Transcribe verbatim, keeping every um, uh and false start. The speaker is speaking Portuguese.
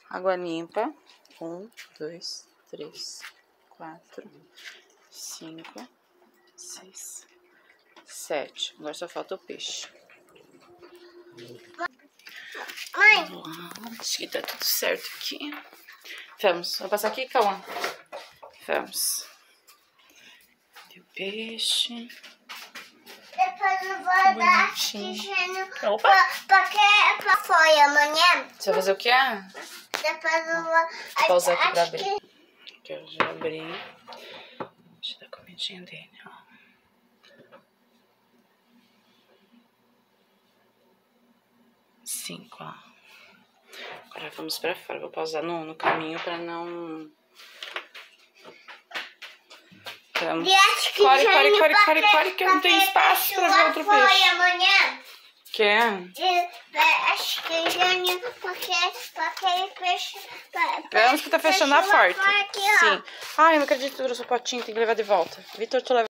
Água limpa. Um, dois, três, quatro, cinco, seis, sete. Agora só falta o peixe. Mãe! Acho que tá tudo certo aqui. Vamos, vai passar aqui, Cauã. Vamos. Cadê o peixe? Depois eu vou dar oxigênio. Opa! Porque pra foi amanhã. Você vai fazer o quê? Depois eu vou. Vou pausar aqui pra abrir. Que... Aqui eu já abri. Deixa eu dar comidinha dele, ó. Cinco, ó. Agora vamos pra fora. Vou pausar no, no caminho pra não... Vamos. Core, core, core, core, core, que eu não tenho espaço pra ver outro peixe. Foi amanhã. Quer? Acho que Jânio, porque aquele peixe. Vamos que tá fechando a porta. Aqui, ó. Sim. Ai, eu não acredito que trouxe o potinho, tem que levar de volta. Vitor, tu leva.